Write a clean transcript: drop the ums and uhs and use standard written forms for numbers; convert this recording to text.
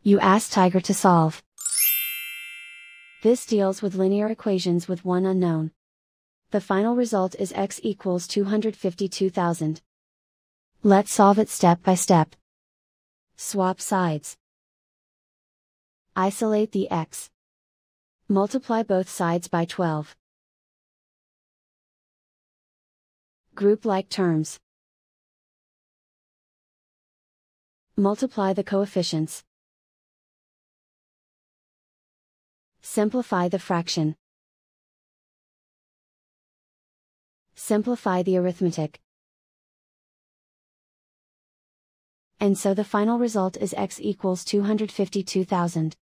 You ask Tiger to solve. This deals with linear equations with one unknown. The final result is x equals 252,000. Let's solve it step by step. Swap sides. Isolate the x. Multiply both sides by 12. Group like terms. Multiply the coefficients. Simplify the fraction. Simplify the arithmetic. And so the final result is x equals 252,000.